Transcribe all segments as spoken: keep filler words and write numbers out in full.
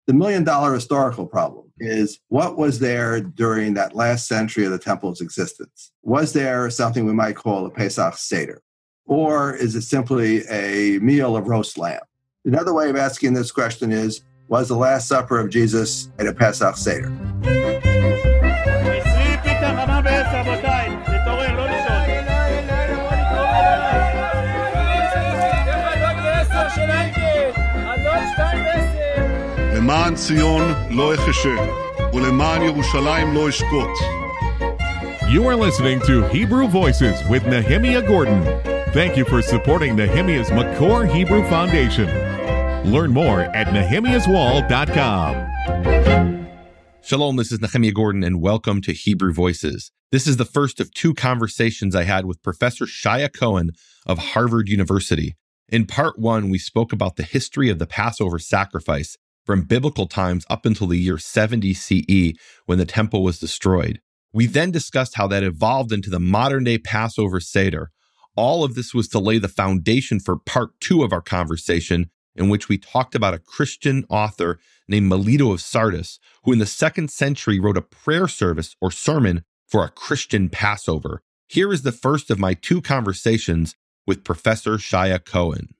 The million dollar historical problem is what was there during that last century of the temple's existence? Was there something we might call a Pesach Seder? Or is it simply a meal of roast lamb? Another way of asking this question is, was the Last Supper of Jesus at a Pesach Seder? למען ציון לא אחשה, ולמען ירושלים לא אשקוט. You are listening to Hebrew Voices with Nehemiah Gordon. Thank you for supporting Nehemiah's Makor Hebrew Foundation. Learn more at nehemiahs wall dot com. Shalom, this is Nehemiah Gordon, and welcome to Hebrew Voices. This is the first of two conversations I had with Professor Shaya Cohen of Harvard University. In part one, we spoke about the history of the Passover sacrifice from biblical times up until the year seventy C E, when the temple was destroyed. We then discussed how that evolved into the modern-day Passover Seder. All of this was to lay the foundation for part two of our conversation, in which we talked about a Christian author named Melito of Sardis, who in the second century wrote a prayer service or sermon for a Christian Passover. Here is the first of my two conversations with Professor Shaya Cohen.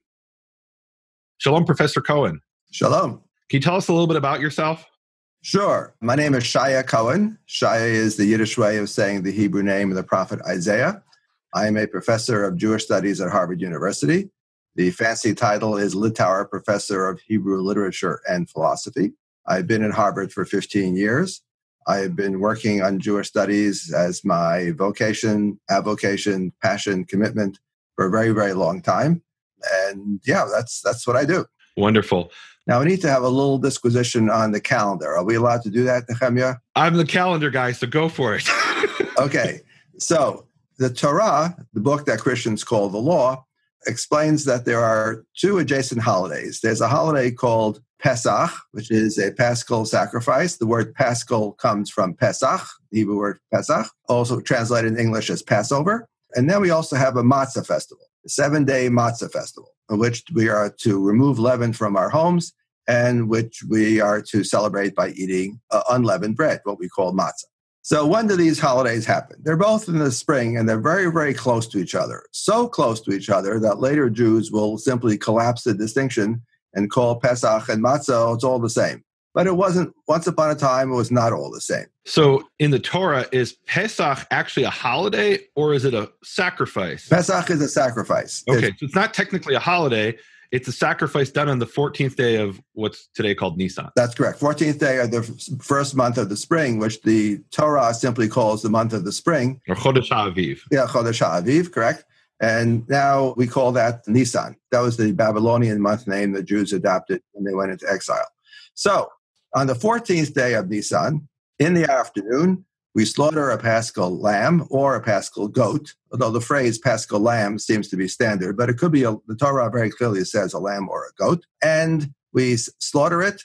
Shalom, Professor Cohen. Shalom. Can you tell us a little bit about yourself? Sure. My name is Shaya Cohen. Shaya is the Yiddish way of saying the Hebrew name of the prophet Isaiah. I am a professor of Jewish studies at Harvard University. The fancy title is Litauer Professor of Hebrew Literature and Philosophy. I've been at Harvard for fifteen years. I have been working on Jewish studies as my vocation, avocation, passion, commitment for a very, very long time. And yeah, that's that's what I do. Wonderful. Now, we need to have a little disquisition on the calendar. Are we allowed to do that, Nehemiah? I'm the calendar guy, so go for it. Okay. So the Torah, the book that Christians call the law, explains that there are two adjacent holidays. There's a holiday called Pesach, which is a paschal sacrifice. The word paschal comes from Pesach, the Hebrew word Pesach, also translated in English as Passover. And then we also have a matzah festival, a seven-day matzah festival, in which we are to remove leaven from our homes and which we are to celebrate by eating uh, unleavened bread, what we call matzah. So when do these holidays happen? They're both in the spring, and they're very, very close to each other. So close to each other that later Jews will simply collapse the distinction and call Pesach and matzah, it's all the same. But it wasn't, once upon a time, it was not all the same. So in the Torah, is Pesach actually a holiday or is it a sacrifice? Pesach is a sacrifice. Okay, It's, so it's not technically a holiday. It's a sacrifice done on the fourteenth day of what's today called Nisan. That's correct. fourteenth day of the f- first month of the spring, which the Torah simply calls the month of the spring. Or Chodesh HaAviv. Yeah, Chodesh HaAviv, correct. And now we call that Nisan. That was the Babylonian month name the Jews adopted when they went into exile. So on the fourteenth day of Nisan, in the afternoon, we slaughter a paschal lamb or a paschal goat, although the phrase paschal lamb seems to be standard, but it could be, a, the Torah very clearly says a lamb or a goat. And we s- slaughter it,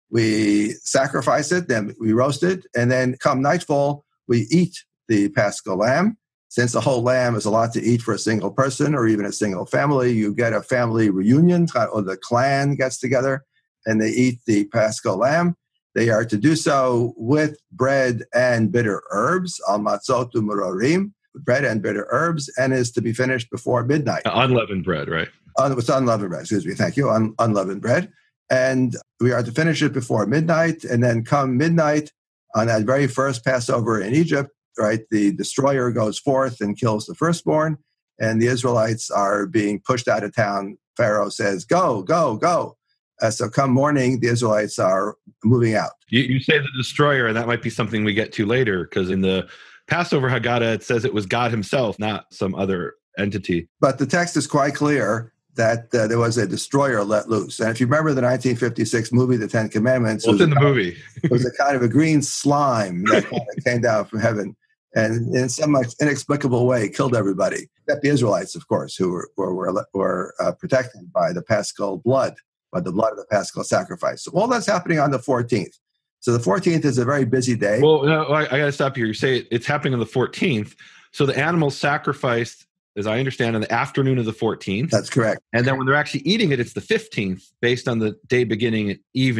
we sacrifice it, then we roast it, and then come nightfall, we eat the paschal lamb. Since the whole lamb is a lot to eat for a single person or even a single family, you get a family reunion, or the clan gets together and they eat the paschal lamb. They are to do so with bread and bitter herbs, al matzot u'merorim, bread and bitter herbs, and is to be finished before midnight. Unleavened bread, right? Un- it's unleavened bread, excuse me, thank you, Un- unleavened bread. And we are to finish it before midnight, and then come midnight on that very first Passover in Egypt, right, the destroyer goes forth and kills the firstborn, and the Israelites are being pushed out of town. Pharaoh says, go, go, go. Uh, so come morning, the Israelites are moving out. You, you say the destroyer, and that might be something we get to later, because in the Passover Haggadah, it says it was God himself, not some other entity. But the text is quite clear that uh, there was a destroyer let loose. And if you remember the nineteen fifty-six movie, The Ten Commandments, Well, it's in the kind movie. of, it was a kind of a green slime that kind of came down from heaven and in some inexplicable way killed everybody, except the Israelites, of course, who were, were, were, were uh, protected by the paschal blood. By the blood of the paschal sacrifice. So all that's happening on the fourteenth. So the fourteenth is a very busy day. Well, no, I, I got to stop here. You say it's happening on the fourteenth. So the animal's sacrificed, as I understand, in the afternoon of the fourteenth. That's correct. And then when they're actually eating it, it's the fifteenth, based on the day beginning at evening.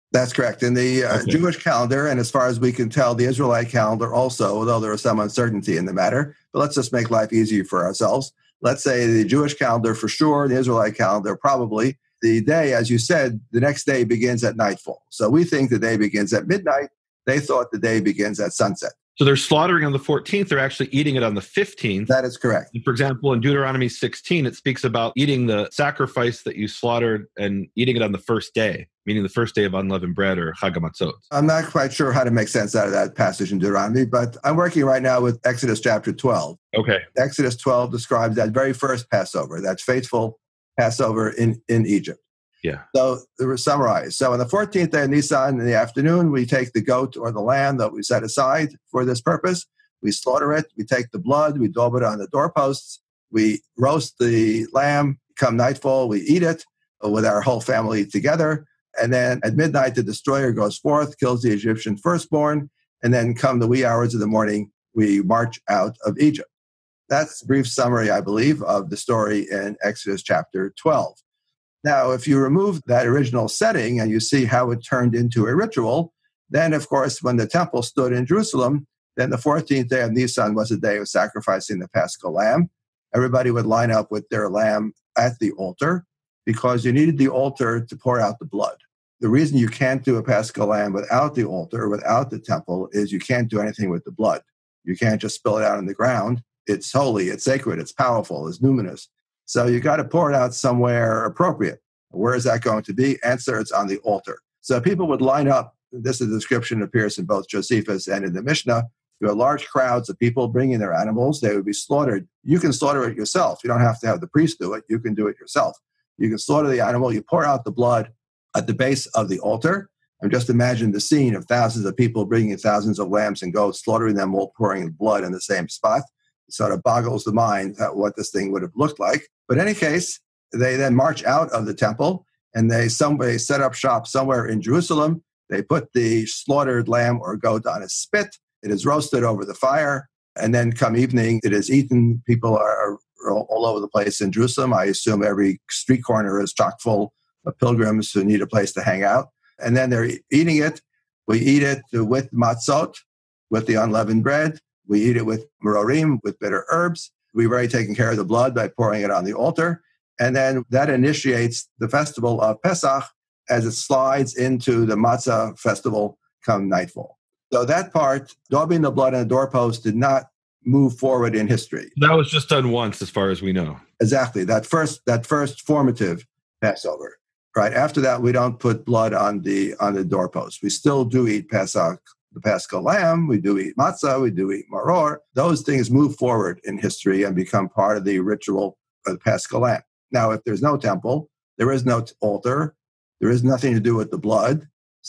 That's correct. In the uh, okay. Jewish calendar, and as far as we can tell, the Israelite calendar also, although there is some uncertainty in the matter, but let's just make life easier for ourselves. Let's say the Jewish calendar for sure, the Israelite calendar probably. The day, as you said, the next day begins at nightfall. So we think the day begins at midnight. They thought the day begins at sunset. So they're slaughtering on the fourteenth. They're actually eating it on the fifteenth. That is correct. For example, in Deuteronomy sixteen, it speaks about eating the sacrifice that you slaughtered and eating it on the first day, meaning the first day of unleavened bread or Chag HaMatzot. I'm not quite sure how to make sense out of that passage in Deuteronomy, but I'm working right now with Exodus chapter twelve. Okay. Exodus twelve describes that very first Passover, that faithful Passover in, in Egypt. Yeah. So they were summarized. So on the fourteenth day of Nisan in the afternoon, we take the goat or the lamb that we set aside for this purpose. We slaughter it. We take the blood. We daub it on the doorposts. We roast the lamb. Come nightfall, we eat it with our whole family together. And then at midnight, the destroyer goes forth, kills the Egyptian firstborn. And then come the wee hours of the morning, we march out of Egypt. That's a brief summary, I believe, of the story in Exodus chapter twelve. Now, if you remove that original setting and you see how it turned into a ritual, then, of course, when the temple stood in Jerusalem, then the fourteenth day of Nisan was a day of sacrificing the Paschal lamb. Everybody would line up with their lamb at the altar because you needed the altar to pour out the blood. The reason you can't do a Paschal lamb without the altar, without the temple, is you can't do anything with the blood. You can't just spill it out on the ground. It's holy, it's sacred, it's powerful, it's numinous. So you got to pour it out somewhere appropriate. Where is that going to be? Answer, it's on the altar. So people would line up. This is a description appears in both Josephus and in the Mishnah. You have large crowds of people bringing their animals. They would be slaughtered. You can slaughter it yourself. You don't have to have the priest do it. You can do it yourself. You can slaughter the animal. You pour out the blood at the base of the altar. And just imagine the scene of thousands of people bringing thousands of lambs and goats, slaughtering them all, pouring blood in the same spot. It sort of boggles the mind at what this thing would have looked like. But in any case, they then march out of the temple and they somebody set up shop somewhere in Jerusalem. They put the slaughtered lamb or goat on a spit. It is roasted over the fire. And then come evening, it is eaten. People are all over the place in Jerusalem. I assume every street corner is chock full of pilgrims who need a place to hang out. And then they're eating it. We eat it with matzot, with the unleavened bread. We eat it with marorim, with bitter herbs. We've already taken care of the blood by pouring it on the altar. And then that initiates the festival of Pesach as it slides into the Matzah festival come nightfall. So that part, daubing the blood on the doorpost, did not move forward in history. That was just done once, as far as we know. Exactly. That first, that first formative Passover. Right. After that, we don't put blood on the on the doorpost. We still do eat Pesach, the Paschal lamb. We do eat matzah. We do eat maror. Those things move forward in history and become part of the ritual of the Paschal lamb. Now, if there's no temple, there is no altar, there is nothing to do with the blood,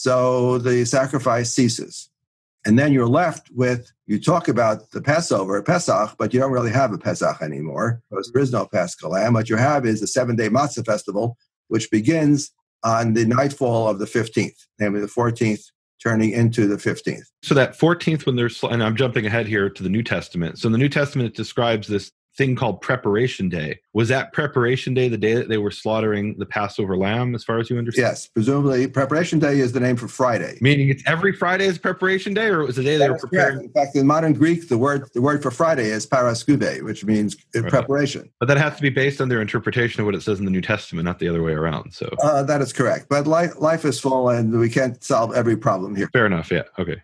so the sacrifice ceases. And then you're left with, you talk about the Passover, Pesach, but you don't really have a Pesach anymore because there is no Paschal lamb. What you have is the seven-day Matzah festival, which begins on the nightfall of the fifteenth, namely the fourteenth, turning into the fifteenth. So that fourteenth, when there's, and I'm jumping ahead here to the New Testament. So in the New Testament, it describes this thing called Preparation Day. Was that Preparation Day the day that they were slaughtering the Passover lamb, as far as you understand? Yes, presumably Preparation Day is the name for Friday. Meaning it's every Friday is Preparation Day, or it was the day they were preparing? Correct. In fact, in modern Greek, the word the word for Friday is paraskube, which means right. preparation. But that has to be based on their interpretation of what it says in the New Testament, not the other way around. So uh, that is correct. But life, life is full, and we can't solve every problem here. Fair enough, yeah, okay.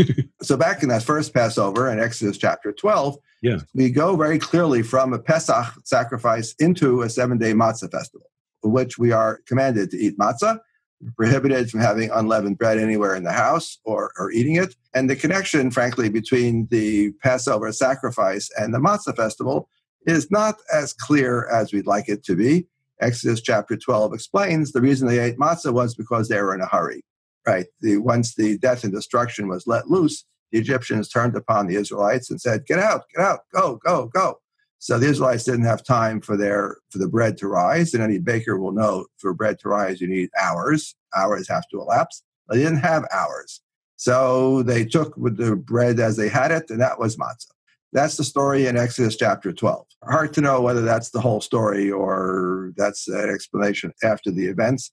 So back in that first Passover in Exodus chapter twelve, yeah. we go very clearly from a Pesach sacrifice into a seven-day matzah festival, for which we are commanded to eat matzah. We're prohibited from having unleavened bread anywhere in the house or, or eating it. And the connection, frankly, between the Passover sacrifice and the matzah festival is not as clear as we'd like it to be. Exodus chapter twelve explains the reason they ate matzah was because they were in a hurry. Right. The, once the death and destruction was let loose, the Egyptians turned upon the Israelites and said, get out, get out, go, go, go. So the Israelites didn't have time for their for the bread to rise. And any baker will know for bread to rise, you need hours. Hours have to elapse. They didn't have hours. So they took with the bread as they had it, and that was matzah. That's the story in Exodus chapter twelve. Hard to know whether that's the whole story or that's an explanation after the events.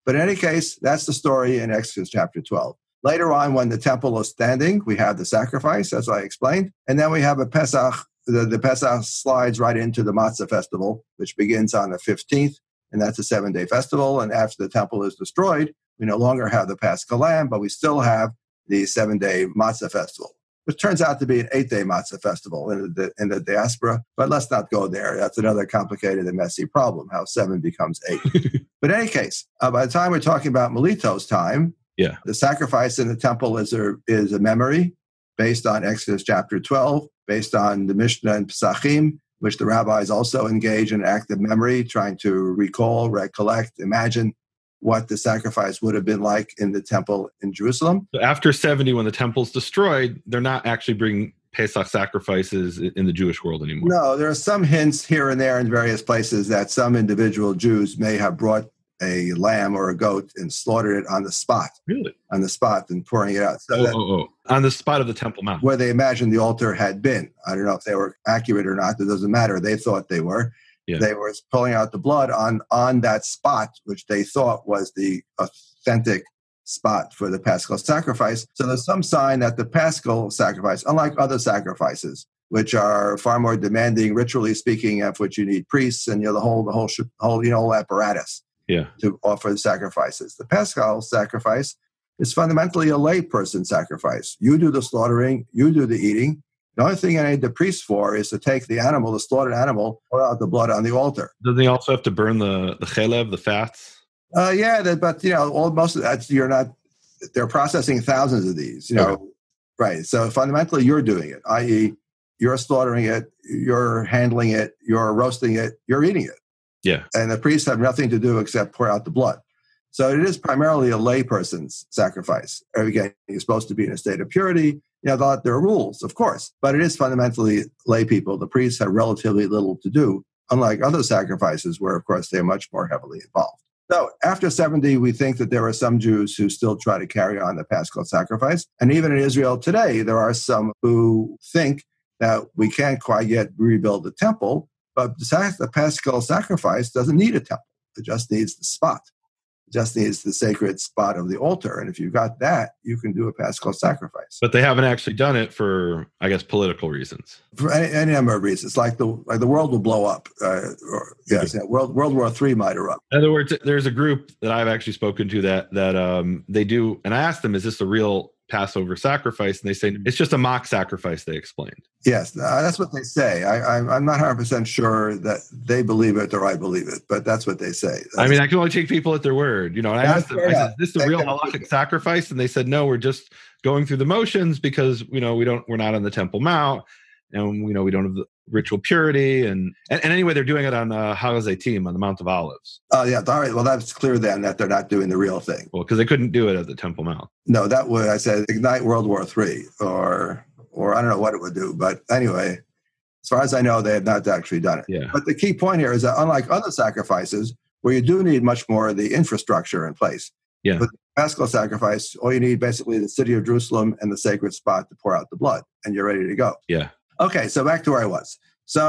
But in any case, that's the story in Exodus chapter twelve. Later on, when the temple is standing, we have the sacrifice, as I explained. And then we have a Pesach. The, the Pesach slides right into the Matzah festival, which begins on the fifteenth. And that's a seven-day festival. And after the temple is destroyed, we no longer have the Paschal Lamb, but we still have the seven-day Matzah festival, which turns out to be an eight-day Matzah festival in the, in the diaspora. But let's not go there. That's another complicated and messy problem, how seven becomes eight. But in any case, uh, by the time we're talking about Melito's time, yeah, the sacrifice in the temple is a, is a memory based on Exodus chapter twelve, based on the Mishnah and Pesachim, which the rabbis also engage in active memory, trying to recall, recollect, imagine what the sacrifice would have been like in the temple in Jerusalem. So after seventy, when the temple's destroyed, they're not actually bringing Pesach sacrifices in the Jewish world anymore. No, there are some hints here and there in various places that some individual Jews may have brought a lamb or a goat and slaughtered it on the spot. Really? On the spot and pouring it out. So oh, that, oh, oh. On the spot of the Temple Mount. Where they imagined the altar had been. I don't know if they were accurate or not. It doesn't matter. They thought they were. Yeah. They were pulling out the blood on, on that spot, which they thought was the authentic spot for the Paschal sacrifice. So there's some sign that the Paschal sacrifice, unlike other sacrifices, which are far more demanding, ritually speaking, of which you need priests and you know the whole the whole whole you know whole apparatus yeah. to offer the sacrifices. The Paschal sacrifice is fundamentally a layperson sacrifice. You do the slaughtering, you do the eating. The only thing I need the priest for is to take the animal, the slaughtered animal, pour out the blood on the altar. Do they also have to burn the the chelev, the fats? Uh, yeah, that, but you know, all, most of that you're not. They're processing thousands of these. You know, okay. Right? So fundamentally, you're doing it. that is, you're slaughtering it, you're handling it, you're roasting it, you're eating it. Yeah. And the priests have nothing to do except pour out the blood. So it is primarily a layperson's sacrifice. Again, you're supposed to be in a state of purity. You know, there are rules, of course, but it is fundamentally lay people. The priests have relatively little to do, unlike other sacrifices where, of course, they're much more heavily involved. So after seventy, we think that there are some Jews who still try to carry on the Paschal sacrifice. And even in Israel today, there are some who think that we can't quite yet rebuild the temple, but the Paschal sacrifice doesn't need a temple. It just needs the spot. Just needs the sacred spot of the altar. And if you've got that, you can do a Paschal sacrifice. But they haven't actually done it for, I guess, political reasons. For any, any number of reasons. Like the like the world will blow up. Uh, or, yes, okay. yeah, World World War Three might erupt. In other words, there's a group that I've actually spoken to that that um, they do, and I asked them, is this a real Passover sacrifice? And they say, it's just a mock sacrifice, they explained. Yes, uh, that's what they say. I, I'm, I'm not one hundred percent sure that they believe it or I believe it, but that's what they say. That's, I mean, I can only take people at their word. You know, and I asked them, I said, is this a real halachic sacrifice? And they said, no, we're just going through the motions because, you know, we don't, we're not on the Temple Mount and, you know, we don't have the ritual purity. And, and, and anyway, they're doing it on uh, Har HaZeitim, on the Mount of Olives. Oh, yeah. All right. Well, that's clear then that they're not doing the real thing. Well, because they couldn't do it at the Temple Mount. No, that would, I said, ignite World War Three or, or I don't know what it would do. But anyway, as far as I know, they have not actually done it. Yeah. But the key point here is that unlike other sacrifices, where you do need much more of the infrastructure in place, yeah. with the Paschal sacrifice, all you need basically the city of Jerusalem and the sacred spot to pour out the blood, and you're ready to go. Yeah. Okay, so back to where I was.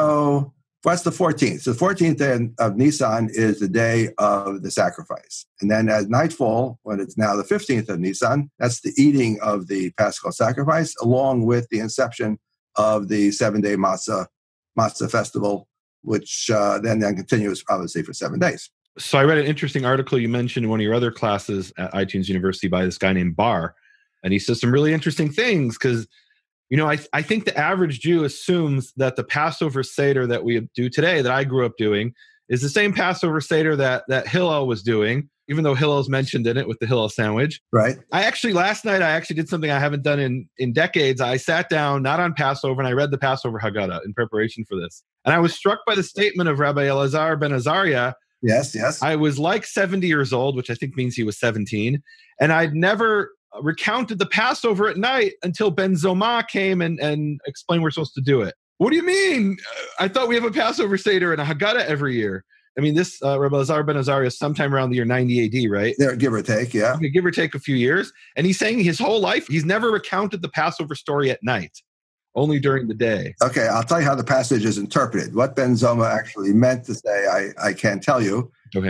So what's the fourteenth? So the fourteenth day of Nisan is the day of the sacrifice. And then at nightfall, when it's now the fifteenth of Nisan, that's the eating of the Paschal sacrifice, along with the inception of the seven-day Matzah, Matzah festival, which uh, then, then continues obviously for seven days. So I read an interesting article you mentioned in one of your other classes at iTunes University by this guy named Bar. And he says some really interesting things because, you know, I, I think the average Jew assumes that the Passover Seder that we do today, that I grew up doing, is the same Passover Seder that, that Hillel was doing, even though Hillel's mentioned in it with the Hillel sandwich. Right. I actually, last night, I actually did something I haven't done in, in decades. I sat down, not on Passover, and I read the Passover Haggadah in preparation for this. And I was struck by the statement of Rabbi Elazar ben Azariah. Yes, yes. I was like seventy years old, which I think means he was seventeen. And I'd never recounted the Passover at night until Ben Zoma came and, and explained we're supposed to do it. What do you mean? I thought we have a Passover Seder and a Haggadah every year. I mean, this uh, Rabbi Elazar ben Azariah is sometime around the year ninety A D, right? There, give or take, yeah. Okay, give or take a few years. And he's saying his whole life, he's never recounted the Passover story at night, only during the day. Okay, I'll tell you how the passage is interpreted. What Ben Zoma actually meant to say, I, I can't tell you. Okay.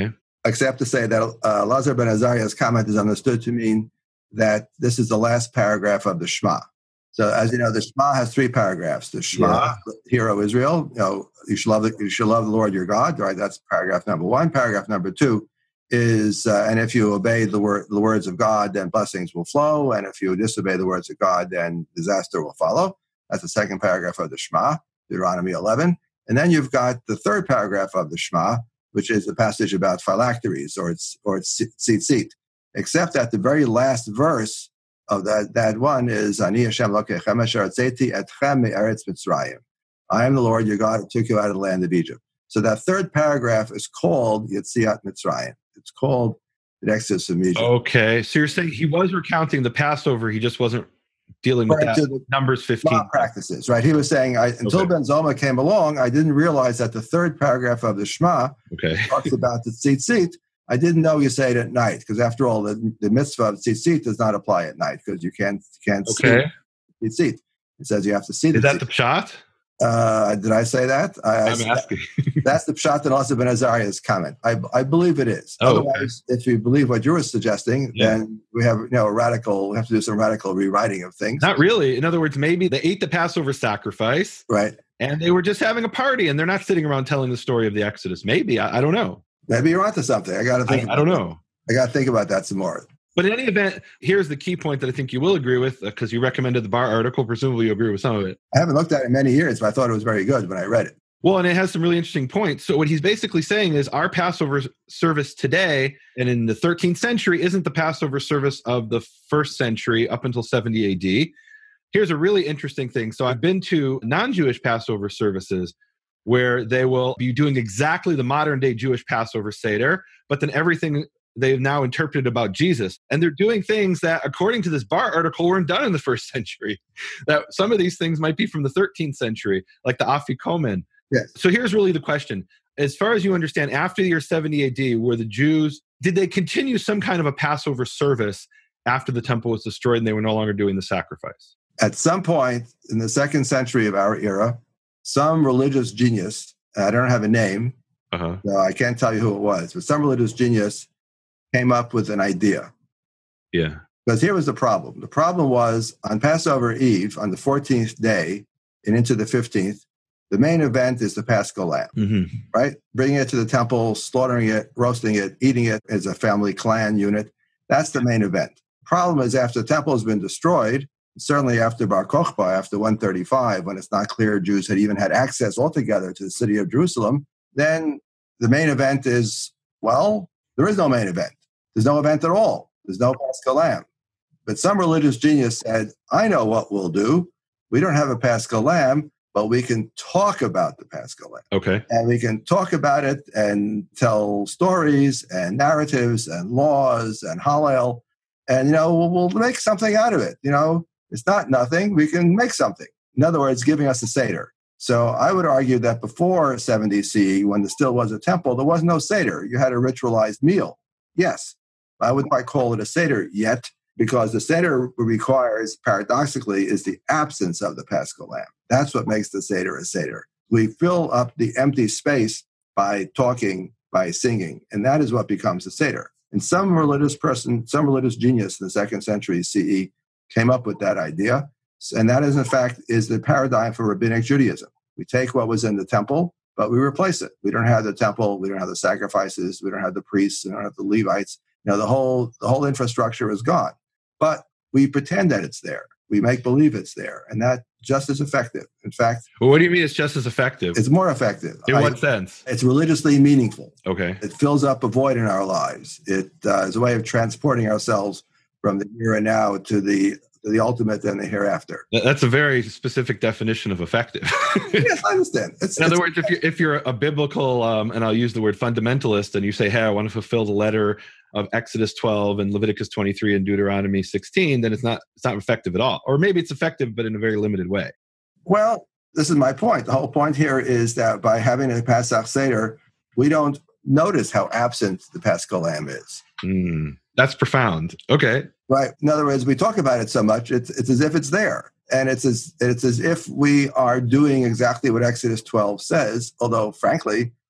except to say that uh, Lazar ben Azariah's comment is understood to mean that this is the last paragraph of the Shema. So, as you know, the Shema has three paragraphs. The Shema, yeah. Hear, O Israel, you know, you should love the, you should love the Lord your God, right? That's paragraph number one. Paragraph number two is, uh, and if you obey the word, the words of God, then blessings will flow, and if you disobey the words of God, then disaster will follow. That's the second paragraph of the Shema, Deuteronomy eleven. And then you've got the third paragraph of the Shema, which is the passage about phylacteries or it's or it's tzitzit. Except that the very last verse of that, that one is Ani Hashem Lokechem asher hotzeti etchem me'eretz Mitzrayim. I am the Lord your God who took you out of the land of Egypt. So that third paragraph is called Yetziat Mitzrayim. It's called the Exodus from Egypt. Okay, so you're saying he was recounting the Passover, he just wasn't dealing with right, that the Numbers fifteen practices, right? He was saying, I, until okay. Ben Zoma came along, I didn't realize that the third paragraph of the Shema okay. talks about the tzitzit. I didn't know you say it at night because, after all, the, the mitzvah of tzitzit does not apply at night because you can't can't okay. see tzitzit. It says you have to see. Is the that tzit. the pshat? Uh, did I say that? I, I'm I, asking. That's the pshat in Lazar ben Azariah's comment. I, I believe it is. Oh, Otherwise, okay. if you believe what you were suggesting, yeah. then we have you know a radical. We have to do some radical rewriting of things. Not really. In other words, maybe they ate the Passover sacrifice, right? And they were just having a party, and they're not sitting around telling the story of the Exodus. Maybe I, I don't know. Maybe you're onto something. I got to think. I, I don't know. That. I got to think about that some more. But in any event, here's the key point that I think you will agree with, because uh, you recommended the Bar article. Presumably you agree with some of it. I haven't looked at it in many years, but I thought it was very good when I read it. Well, and it has some really interesting points. So what he's basically saying is our Passover service today and in the thirteenth century isn't the Passover service of the first century up until seventy A D. Here's a really interesting thing. So I've been to non-Jewish Passover services where they will be doing exactly the modern day Jewish Passover Seder, but then everything they've now interpreted about Jesus. And they're doing things that, according to this Bar article, weren't done in the first century. That some of these things might be from the thirteenth century, like the Afikomen. Yes. So here's really the question. As far as you understand, after the year seventy A D, were the Jews, did they continue some kind of a Passover service after the temple was destroyed and they were no longer doing the sacrifice? At some point in the second century of our era, some religious genius, I don't have a name, uh-huh. so I can't tell you who it was, but some religious genius came up with an idea. Yeah. Because here was the problem. The problem was on Passover Eve, on the fourteenth day and into the fifteenth, the main event is the Paschal Lamb, mm-hmm. right? Bringing it to the temple, slaughtering it, roasting it, eating it as a family clan unit. That's the main event. The problem is after the temple has been destroyed, certainly after Bar Kokhba, after one thirty-five, when it's not clear Jews had even had access altogether to the city of Jerusalem, then the main event is, well, there is no main event. There's no event at all. There's no Paschal Lamb. But some religious genius said, I know what we'll do. We don't have a Paschal Lamb, but we can talk about the Paschal Lamb. Okay. And we can talk about it and tell stories and narratives and laws and Hallel. And, you know, we'll, we'll make something out of it. You know, it's not nothing. We can make something. In other words, giving us a Seder. So I would argue that before seventy C E, when there still was a temple, there was no Seder. You had a ritualized meal. Yes. I wouldn't quite call it a Seder yet, because the Seder requires, paradoxically, is the absence of the Paschal Lamb. That's what makes the Seder a Seder. We fill up the empty space by talking, by singing, and that is what becomes a Seder. And some religious person, some religious genius in the second century C E came up with that idea, and that is, in fact, is the paradigm for Rabbinic Judaism. We take what was in the temple, but we replace it. We don't have the temple, we don't have the sacrifices, we don't have the priests, we don't have the Levites. You know, the whole the whole infrastructure is gone. But we pretend that it's there. We make believe it's there, and that's just as effective. In fact, well, what do you mean it's just as effective? It's more effective. In I, what sense? It's religiously meaningful. Okay. It fills up a void in our lives. It uh, is a way of transporting ourselves from the here and now to the to the ultimate and the hereafter. That's a very specific definition of effective. Yes, I understand. It's, in other it's, words, if you're if you're a biblical, um, and I'll use the word fundamentalist, and you say, "Hey, I want to fulfill the letter of Exodus twelve and Leviticus twenty-three and Deuteronomy sixteen," then it's not it's not effective at all. Or maybe it's effective, but in a very limited way. Well, this is my point. The whole point here is that by having a Pesach Seder, we don't notice how absent the Paschal Lamb is. Mm, that's profound. Okay. Right. In other words, we talk about it so much, it's it's as if it's there. And it's as it's as if we are doing exactly what Exodus twelve says, although, frankly,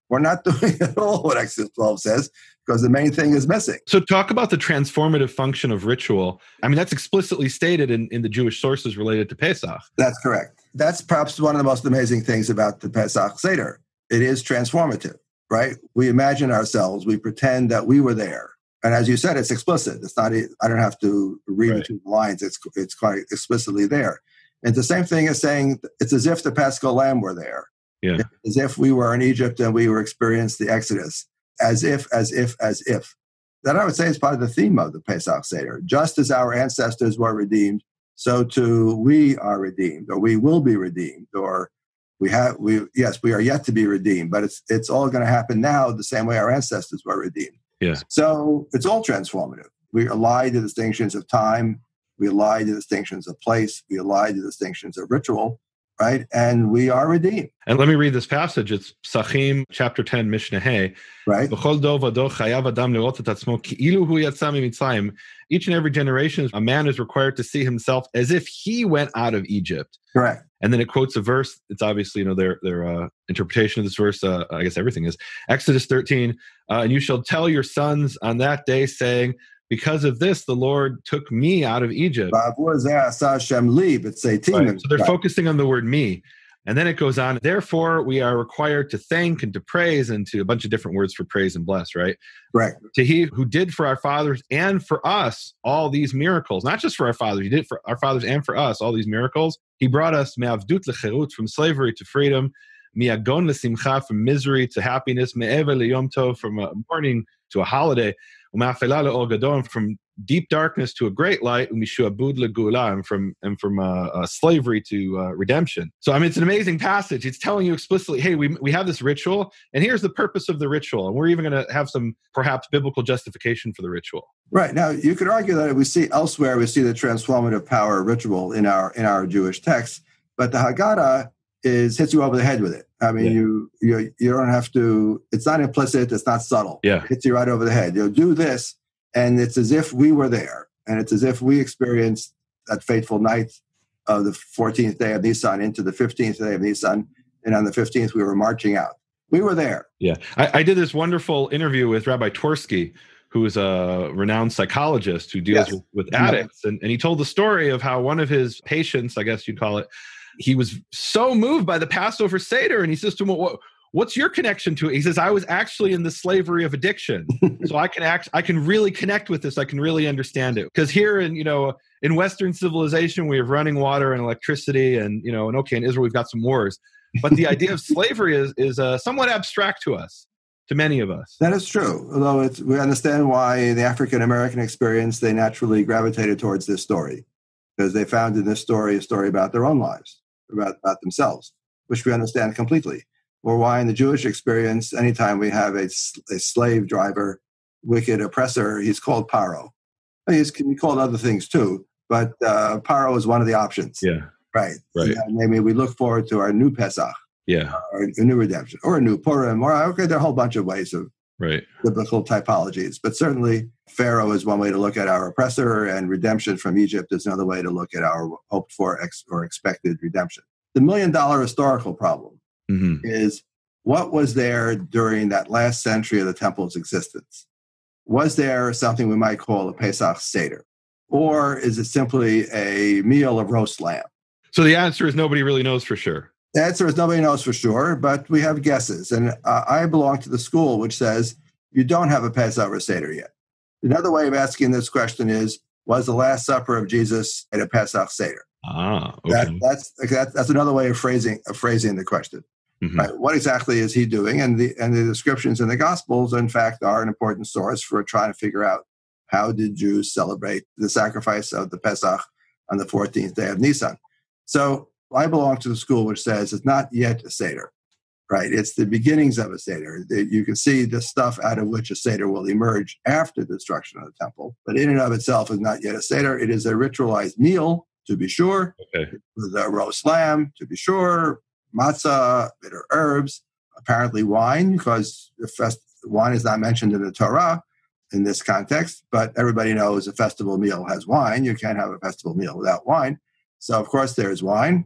we're not doing at all what Exodus twelve says, because the main thing is missing. So talk about the transformative function of ritual. I mean, that's explicitly stated in, in the Jewish sources related to Pesach. That's correct. That's perhaps one of the most amazing things about the Pesach Seder. It is transformative, right? We imagine ourselves, we pretend that we were there. And as you said, it's explicit. It's not, I don't have to read Right. between the lines. It's, it's quite explicitly there. And the same thing as saying it's as if the Paschal Lamb were there. Yeah. As if we were in Egypt and we were experiencing the Exodus. As if, as if, as if. That I would say is part of the theme of the Pesach Seder. Just as our ancestors were redeemed, so too we are redeemed, or we will be redeemed, or we have, we yes, we are yet to be redeemed, but it's it's all going to happen now the same way our ancestors were redeemed. Yeah. So it's all transformative. We ally the distinctions of time, we ally the distinctions of place, we ally the distinctions of ritual, right? And we are redeemed, And let me read this passage. It's Psachim, chapter ten, Mishnah Hey. right? "B'chol dor vador chayav adam lirot et atzmo ki'ilu hu yatsa mimitzrayim." Each and every generation, a man is required to see himself as if he went out of Egypt. Correct. And then it quotes a verse. It's obviously, you know, their their uh, interpretation of this verse. Uh, I guess everything is Exodus thirteen. Uh, and you shall tell your sons on that day, saying, "Because of this, the Lord took me out of Egypt." Ba'avur zeh asa Hashem li b'tzeitim. Right. So they're Right. focusing on the word "me," and then it goes on. Therefore, we are required to thank and to praise, and to a bunch of different words for praise and bless. Right. Correct. To He who did for our fathers and for us all these miracles, not just for our fathers, He did it for our fathers and for us all these miracles. He brought us me'avdut lecherut, from slavery to freedom, mi'agon lesimcha, from misery to happiness, me'ever leyom tov, from a mourning to a holiday, u'ma'afela le'or gadol, from deep darkness to a great light, u'mishu'abud le'gula, and from and from uh, uh, slavery to uh, redemption. So I mean, it's an amazing passage. It's telling you explicitly, hey, we we have this ritual, and here's the purpose of the ritual, and we're even going to have some perhaps biblical justification for the ritual. Right. Now, you could argue that we see elsewhere, we see the transformative power of ritual in our in our Jewish texts, but the Haggadah is hits you over the head with it. I mean, Yeah. you you you don't have to. It's not implicit. It's not subtle. Yeah. It hits you right over the head. You'll do this, and it's as if we were there, and it's as if we experienced that fateful night of the fourteenth day of Nisan into the fifteenth day of Nisan, and on the fifteenth we were marching out. We were there. Yeah, I, I did this wonderful interview with Rabbi Tversky, who is a renowned psychologist who deals Yes. with, with addicts. And, and he told the story of how one of his patients, I guess you'd call it, he was so moved by the Passover Seder. And he says to him, what, what's your connection to it? He says, I was actually in the slavery of addiction. So I can act, I can really connect with this. I can really understand it. Because here in, you know, in Western civilization, we have running water and electricity, and, you know, and okay, in Israel, we've got some wars. But the idea of slavery is, is uh, somewhat abstract to us, to many of us. That is true. Although it's, we understand why in the African American experience, they naturally gravitated towards this story, because they found in this story a story about their own lives, about, about themselves, which we understand completely. Or why in the Jewish experience, anytime we have a, a slave driver, wicked oppressor, he's called Paro. He's can be called other things too, but uh, Paro is one of the options. Yeah. Right. Right. And maybe we look forward to our new Pesach, Yeah. or a new redemption, or a new Purim, or okay, there are a whole bunch of ways of Right. biblical typologies. But certainly Pharaoh is one way to look at our oppressor, and redemption from Egypt is another way to look at our hoped for ex- or expected redemption. The million dollar historical problem Mm-hmm. is what was there during that last century of the temple's existence? Was there something we might call a Pesach Seder? Or is it simply a meal of roast lamb? So the answer is nobody really knows for sure. The answer is nobody knows for sure, but we have guesses. And uh, I belong to the school which says you don't have a Passover Seder yet. Another way of asking this question is, was the Last Supper of Jesus at a Pesach Seder? Ah, okay. That, that's, that, that's another way of phrasing, of phrasing the question. Mhm. Right? What exactly is he doing? And the, and the descriptions in the Gospels, in fact, are an important source for trying to figure out how did Jews celebrate the sacrifice of the Pesach on the fourteenth day of Nisan. So I belong to the school which says it's not yet a Seder, right? It's the beginnings of a Seder. You can see the stuff out of which a Seder will emerge after the destruction of the temple, but in and of itself is not yet a Seder. It is a ritualized meal, to be sure, Okay. with a roast lamb, to be sure, matzah, bitter herbs, apparently wine, because the fest- wine is not mentioned in the Torah in this context, but everybody knows a festival meal has wine. You can't have a festival meal without wine. So, of course, there's wine.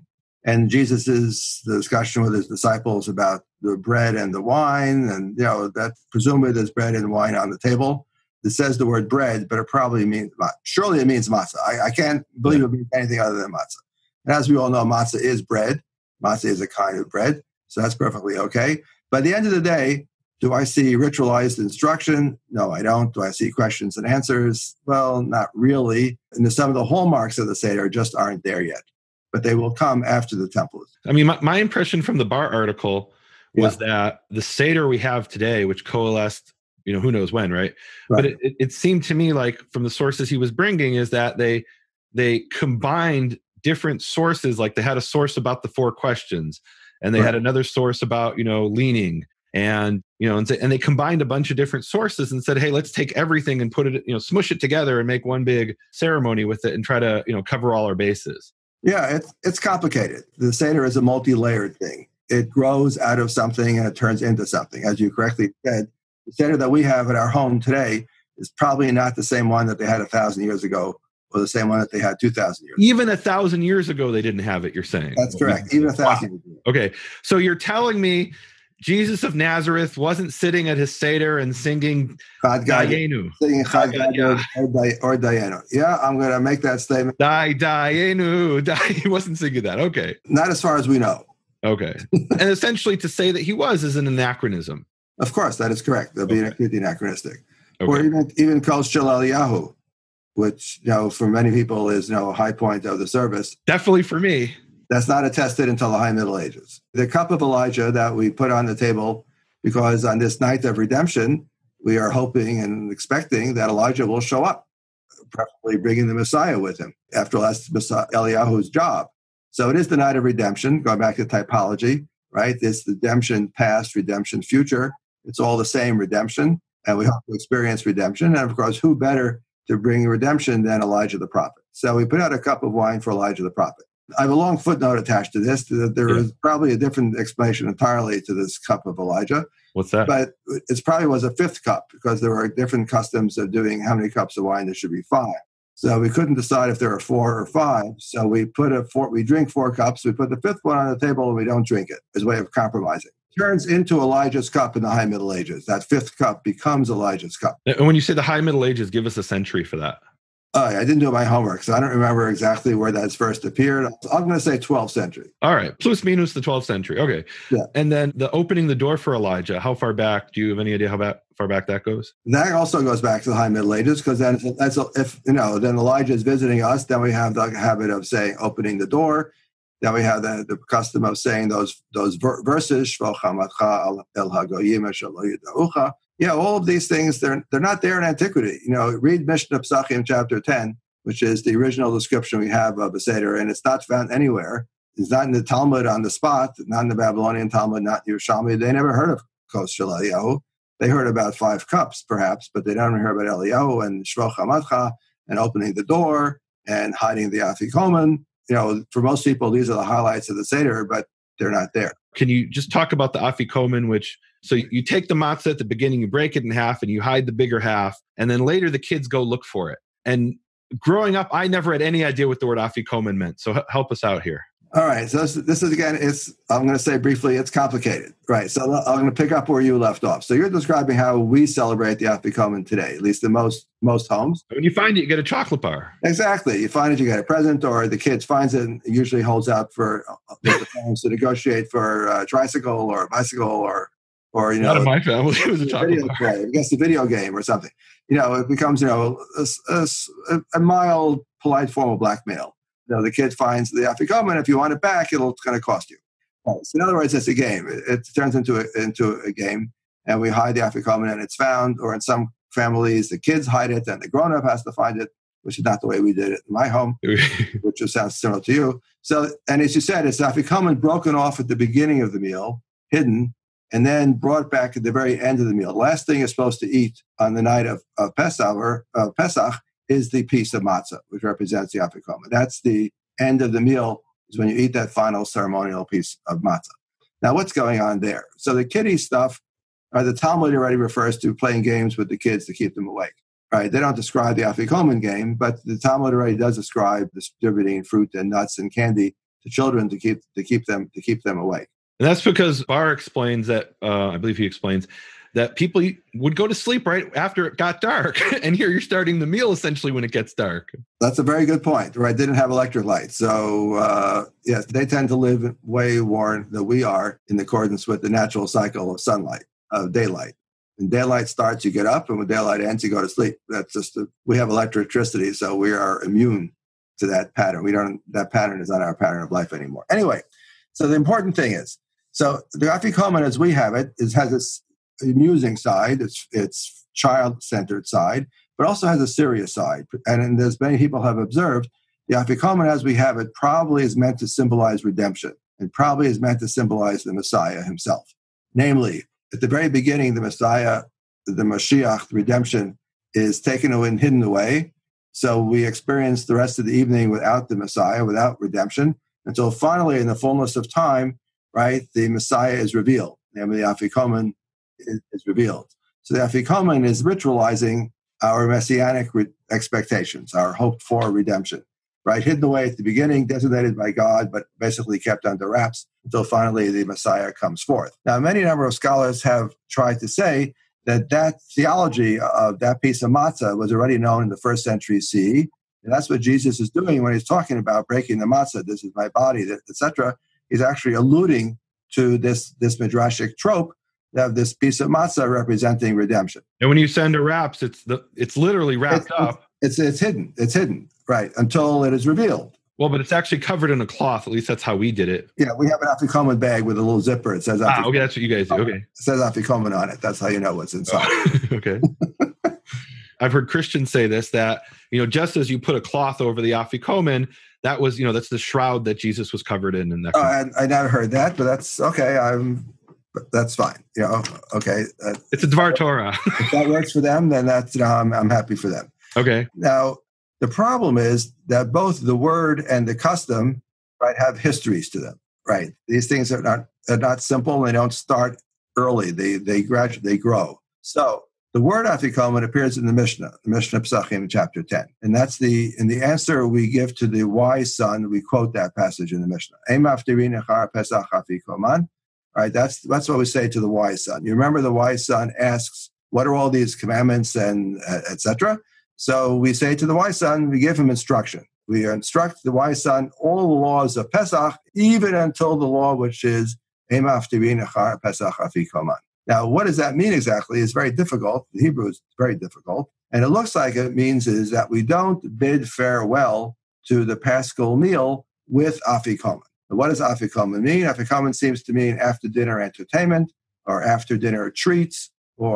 And Jesus's discussion with his disciples about the bread and the wine, and you know that presumably there's bread and wine on the table. It says the word bread, but it probably means surely it means matzah. I, I can't believe it means anything other than matzah. And as we all know, matzah is bread. Matzah is a kind of bread, so that's perfectly okay. By the end of the day, do I see ritualized instruction? No, I don't. Do I see questions and answers? Well, not really. And some of the hallmarks of the Seder just aren't there yet, but they will come after the temple. I mean, my, my impression from the Bar article was Yeah. that the Seder we have today, which coalesced, you know, who knows when, right? Right. But it, it, it seemed to me like from the sources he was bringing is that they they combined different sources. Like they had a source about the four questions, and they Right. had another source about, you know, leaning. And, you know, and, and they combined a bunch of different sources and said, hey, let's take everything and put it, you know, smush it together and make one big ceremony with it and try to, you know, cover all our bases. Yeah, it's, it's complicated. The Seder is a multi-layered thing. It grows out of something and it turns into something. As you correctly said, the Seder that we have at our home today is probably not the same one that they had a thousand years ago or the same one that they had two thousand years ago. Even a thousand years ago, they didn't have it, you're saying? That's correct. Even a thousand years ago. Okay. So you're telling me Jesus of Nazareth wasn't sitting at his Seder and singing Chad Gadol, Dayenu. singing Chad Chad Gadol Gadol. or Day- or Dayenu. Yeah, I'm going to make that statement. Die, Dayenu. Die. He wasn't singing that. Okay. Not as far as we know. Okay. And essentially to say that he was is an anachronism. Of course, that is correct. There'll be Okay. an completely anachronistic. Or Okay. even even Kol Shel Eliyahu, which you know for many people is you know a high point of the service. Definitely for me. That's not attested until the High Middle Ages. The cup of Elijah that we put on the table, because on this night of redemption, we are hoping and expecting that Elijah will show up, preferably bringing the Messiah with him. After all, that's Messiah, Eliyahu's job. So it is the night of redemption, going back to typology, right? It's redemption past, redemption future. It's all the same redemption, and we hope to experience redemption. And of course, who better to bring redemption than Elijah the prophet? So we put out a cup of wine for Elijah the prophet. I have a long footnote attached to this, that there Yeah. is probably a different explanation entirely to this cup of Elijah, What's that? but it probably was a fifth cup because there were different customs of doing how many cups of wine. There should be five. So we couldn't decide if there are four or five. So we put a four, we drink four cups, we put the fifth one on the table and we don't drink it as a way of compromising. It turns into Elijah's cup in the High Middle Ages. That fifth cup becomes Elijah's cup. And when you say the High Middle Ages, give us a century for that. Uh, I didn't do my homework, so I don't remember exactly where that's first appeared. I'm going to say twelfth century. All right. Plus minus the twelfth century. Okay. Yeah. And then the opening the door for Elijah, how far back? Do you have any idea how back, far back that goes? That also goes back to the High Middle Ages, because then that's if you know, then Elijah is visiting us. Then we have the habit of saying opening the door. Then we have the, the custom of saying those those ver- verses. Shvo chamatcha el hagoyim asher lo yidaucha. Yeah, all of these things they're they're not there in antiquity. You know, read Mishnah Pesachim chapter ten, which is the original description we have of a Seder, and it's not found anywhere. It's not in the Talmud on the spot, not in the Babylonian Talmud, not in Yerushalmi. They never heard of Kos Shel Eliyahu. They heard about five cups, perhaps, but they don't hear about Eliyahu and Shvo Chamatcha and opening the door and hiding the Afikomen. You know, for most people, these are the highlights of the Seder, but they're not there. Can you just talk about the Afikomen, which, so you take the matzah at the beginning, you break it in half and you hide the bigger half. And then later the kids go look for it. And growing up, I never had any idea what the word Afikomen meant. So h- help us out here. All right. So this, this is, again, it's, I'm going to say briefly, it's complicated. Right. So I'm going to pick up where you left off. So you're describing how we celebrate the Afikomen today, at least in most, most homes. When you find it, you get a chocolate bar. Exactly. You find it, you get a present, or the kids finds it and it usually holds out for uh, the parents to negotiate for a tricycle or a bicycle or, or, you know, Not in my family. It was a chocolate video bar. game, I guess a video game or something. You know, it becomes, you know, a, a, a mild, polite form of blackmail. You know, the kid finds the Afikomen. If you want it back, it'll, it's going to cost you. Right. So in other words, it's a game. It, it turns into a, into a game, and we hide the Afikomen and it's found, or in some families, the kids hide it and the grown-up has to find it, which is not the way we did it in my home, which just sounds similar to you. So, and as you said, it's Afikomen broken off at the beginning of the meal, hidden, and then brought back at the very end of the meal. The last thing you're supposed to eat on the night of, of Pesach, or, of Pesach is the piece of matzah, which represents the Afikomen. That's the end of the meal, is when you eat that final ceremonial piece of matzah. Now, what's going on there? So the kiddie stuff, uh, the Talmud already refers to playing games with the kids to keep them awake. Right? They don't describe the Afikomen game, but the Talmud already does describe distributing fruit and nuts and candy to children to keep to keep them to keep them awake. And that's because Bar explains that, uh, I believe he explains, that people would go to sleep right after it got dark. And here you're starting the meal essentially when it gets dark. That's a very good point, right? They didn't have electric lights. So, uh, yes, they tend to live way more than we are in accordance with the natural cycle of sunlight, of daylight. When daylight starts, you get up, and when daylight ends, you go to sleep. That's just, a, we have electricity, so we are immune to that pattern. We don't, that pattern is not our pattern of life anymore. Anyway, so the important thing is, so the Afikomen as we have it is has this amusing side, it's it's child-centered side, but also has a serious side. And as many people have observed, the Afikomen as we have it probably is meant to symbolize redemption, and probably is meant to symbolize the Messiah himself. Namely, at the very beginning, the Messiah, the Mashiach, the redemption, is taken away and hidden away. So we experience the rest of the evening without the Messiah, without redemption, until finally, in the fullness of time, right, the Messiah is revealed. Namely, the Afikomen is, is revealed. So the Afikomen is ritualizing our messianic re- expectations, our hoped for redemption, right? Hidden away at the beginning, designated by God, but basically kept under wraps until finally the Messiah comes forth. Now, many number of scholars have tried to say that that theology of that piece of matzah was already known in the first century C E, and that's what Jesus is doing when he's talking about breaking the matzah. This is my body, et cetera. He's actually alluding to this, this midrashic trope of this piece of matzah representing redemption. And when you send a wraps, it's the it's literally wrapped it's, up. It's it's hidden. It's hidden, right, until it is revealed. Well, but it's actually covered in a cloth. At least that's how we did it. Yeah, we have an Afikomen bag with a little zipper. It says ah, Afikomen. Okay, that's what you guys do. Okay. It says Afikomen on it. That's how you know what's inside. Oh, okay. I've heard Christians say this, that, you know, just as you put a cloth over the Afikomen, that was, you know, that's the shroud that Jesus was covered in. And that oh, I, I never heard that, but that's okay. I'm, that's fine. You know, okay. Uh, it's a Dvar Torah. If that works for them, then that's, you know, I'm, I'm happy for them. Okay. Now, the problem is that both the word and the custom, right, have histories to them, right? These things are not are not simple. They don't start early. They they gradually they grow. So the word Afikomen appears in the Mishnah, the Mishnah Pesachim, chapter ten, and that's the in the answer we give to the wise son. We quote that passage in the Mishnah. Pesach Afikoman. Right. That's that's what we say to the wise son. You remember the wise son asks, "What are all these commandments and uh, et cetera" So we say to the wise son, we give him instruction. We instruct the wise son all the laws of Pesach, even until the law which is Pesach Afikoman. Now, what does that mean exactly? It's very difficult. The Hebrew is very difficult. And it looks like it means is that we don't bid farewell to the Paschal meal with Afikoman. What does Afikoman mean? Afikoman seems to mean after dinner entertainment or after dinner treats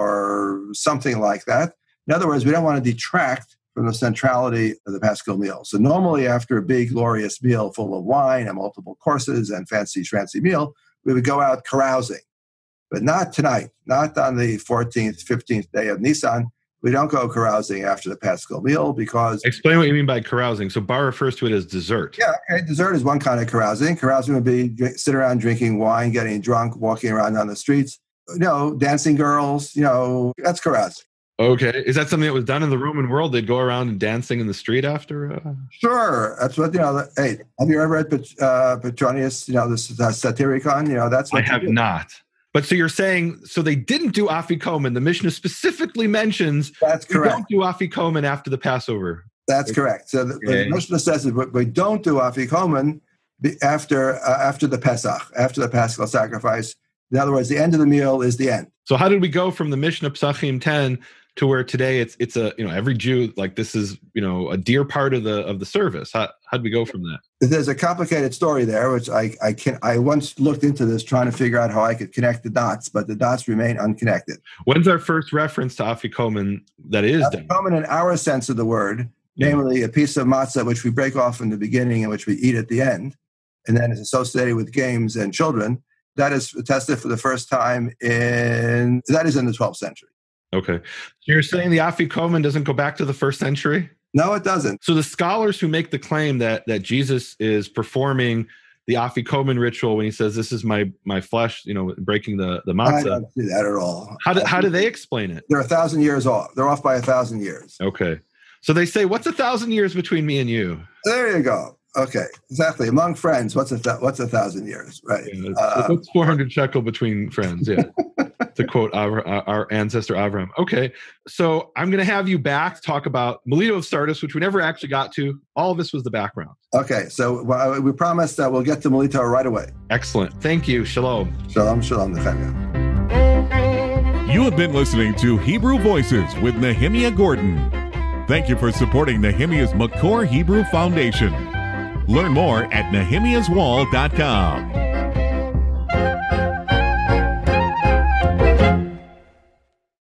or something like that. In other words, we don't want to detract from the centrality of the Paschal meal. So normally after a big, glorious meal full of wine and multiple courses and fancy, fancy meal, we would go out carousing. But not tonight, not on the fourteenth, fifteenth day of Nisan. We don't go carousing after the Paschal meal because... Explain what you mean by carousing. So Bar refers to it as dessert. Yeah, okay. Dessert is one kind of carousing. Carousing would be drink, sit around drinking wine, getting drunk, walking around on the streets. You know, dancing girls, you know, that's carousing. Okay. Is that something that was done in the Roman world? They'd go around and dancing in the street after? Uh... Sure. That's what, you know, the, hey, have you ever read Pet- uh, Petronius, you know, this uh, Satyricon? You know, that's what I have not. But so you're saying, so they didn't do Afikomen. The Mishnah specifically mentions that's correct. We don't do Afikomen after the Passover. That's correct. So the, okay. the Mishnah says that we don't do Afikomen after uh, after the Pesach, after the Paschal sacrifice. In other words, the end of the meal is the end. So how did we go from the Mishnah Pesachim ten to where today it's it's a, you know, every Jew, like this is, you know, a dear part of the of the service? How how'd we go from that? There's a complicated story there, which I I can I once looked into this trying to figure out how I could connect the dots, but the dots remain unconnected. When's our first reference to Afikomen that is done? Afikomen in our sense of the word, yeah. Namely a piece of matzah which we break off in the beginning and which we eat at the end, and then is associated with games and children. That is attested for the first time in that is in the twelfth century. Okay. So you're saying the Afikomen doesn't go back to the first century? No, it doesn't. So the scholars who make the claim that that Jesus is performing the Afikomen ritual when he says, "This is my my flesh," you know, breaking the the matzah. I don't see that at all. How do, how do they explain it? They're a thousand years off. They're off by a thousand years. Okay. So they say, "What's a thousand years between me and you?" There you go. Okay, exactly. Among friends, what's a th- what's a thousand years, right? Yeah, uh, what's four hundred shekel between friends? Yeah, to quote our, our ancestor Avram. Okay, so I'm going to have you back talk about Melito of Sardis, which we never actually got to. All of this was the background. Okay, so well, we promise that we'll get to Melito right away. Excellent. Thank you. Shalom. Shalom, shalom, Nehemiah. You have been listening to Hebrew Voices with Nehemiah Gordon. Thank you for supporting Nehemiah's Makor Hebrew Foundation. Learn more at nehemiahs wall dot com.